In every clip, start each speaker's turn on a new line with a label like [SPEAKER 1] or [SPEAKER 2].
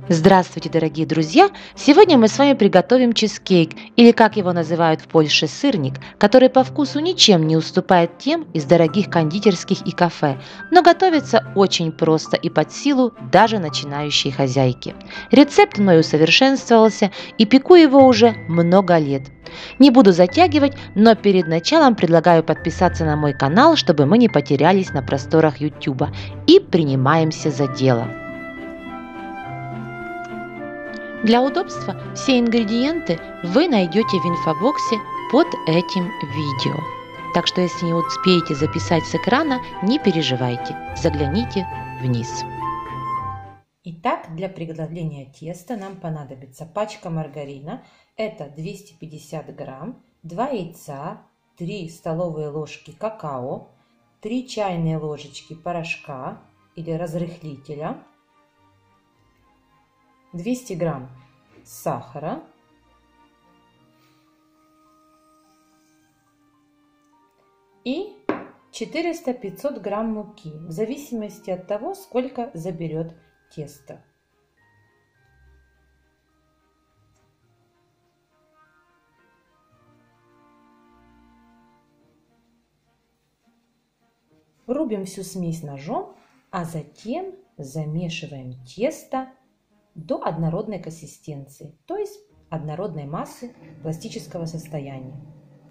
[SPEAKER 1] Здравствуйте, дорогие друзья! Сегодня мы с вами приготовим чизкейк, или как его называют в Польше, сырник, который по вкусу ничем не уступает тем из дорогих кондитерских и кафе, но готовится очень просто и под силу даже начинающей хозяйки. Рецепт мной усовершенствовался и пеку его уже много лет. Не буду затягивать, но перед началом предлагаю подписаться на мой канал, чтобы мы не потерялись на просторах YouTube. И принимаемся за дело. Для удобства все ингредиенты вы найдете в инфобоксе под этим видео. Так что если не успеете записать с экрана, не переживайте, загляните вниз. Итак, для приготовления теста нам понадобится пачка маргарина, это 250 грамм, 2 яйца, 3 столовые ложки какао, 3 чайные ложечки порошка или разрыхлителя, 200 грамм сахара, и 400-500 грамм муки, в зависимости от того, сколько заберет тесто. Рубим всю смесь ножом, а затем замешиваем тесто до однородной консистенции, то есть однородной массы пластического состояния.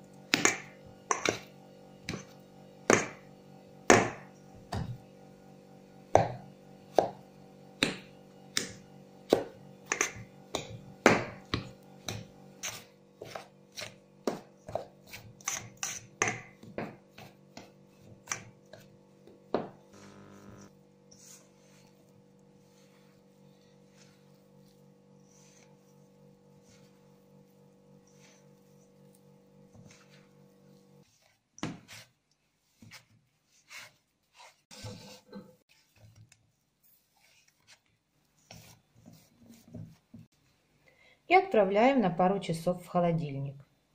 [SPEAKER 1] И отправляем на пару часов в холодильник.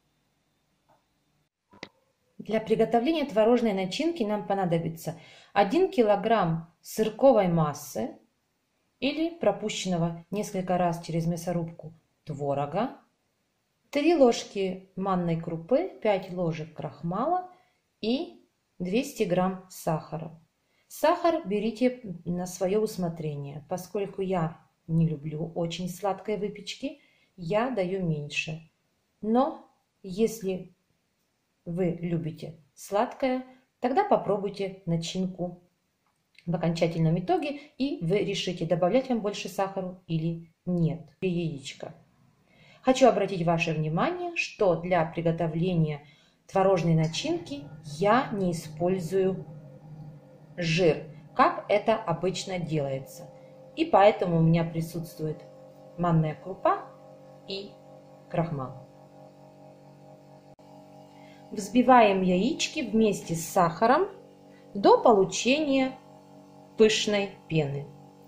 [SPEAKER 1] Для приготовления творожной начинки нам понадобится 1 килограмм сырковой массы или пропущенного несколько раз через мясорубку творога, 3 ложки манной крупы, 5 ложек крахмала и 200 грамм сахара. Сахар берите на свое усмотрение, поскольку я не люблю очень сладкой выпечки, я даю меньше. Но если вы любите сладкое, тогда попробуйте начинку в окончательном итоге, и вы решите, добавлять вам больше сахара или нет. Яичко. Хочу обратить ваше внимание, что для приготовления творожной начинки я не использую жир, как это обычно делается. И поэтому у меня присутствует манная крупа и крахмал. Взбиваем яички вместе с сахаром до получения пышной пены.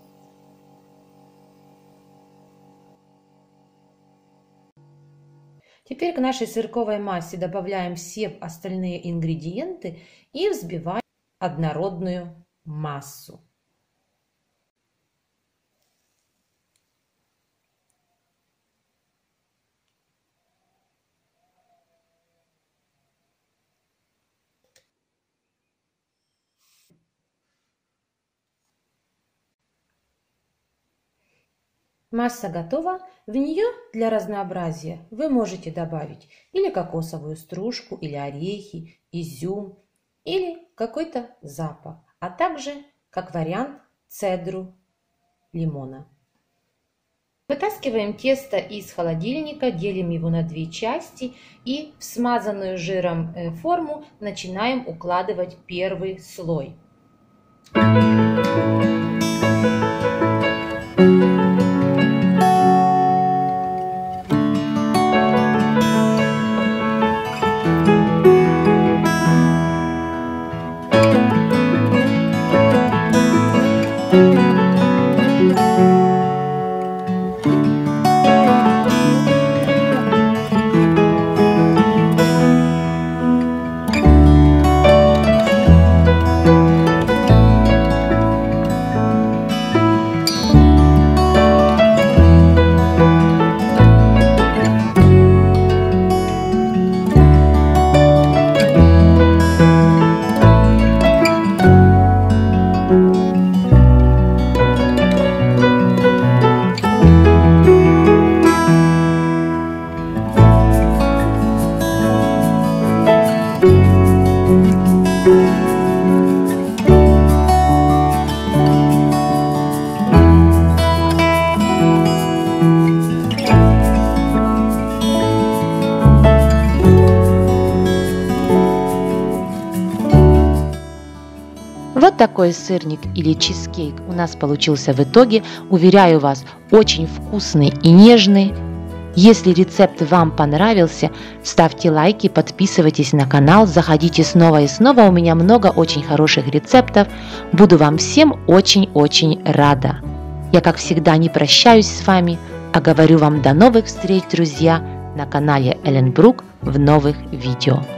[SPEAKER 1] Теперь к нашей сырковой массе добавляем все остальные ингредиенты и взбиваем однородную массу. Масса готова. В нее для разнообразия вы можете добавить или кокосовую стружку, или орехи, изюм, или какой-то запах, а также, как вариант, цедру лимона. Вытаскиваем тесто из холодильника, делим его на 2 части и в смазанную жиром форму начинаем укладывать первый слой.
[SPEAKER 2] Вот такой сырник или чизкейк у нас получился в итоге. Уверяю вас, очень вкусный и нежный. Если рецепт вам понравился, ставьте лайки, подписывайтесь на канал, заходите снова и снова. У меня много очень хороших рецептов. Буду вам всем очень-очень рада. Я, как всегда, не прощаюсь с вами, а говорю вам до новых встреч, друзья, на канале Элен Брук в новых видео.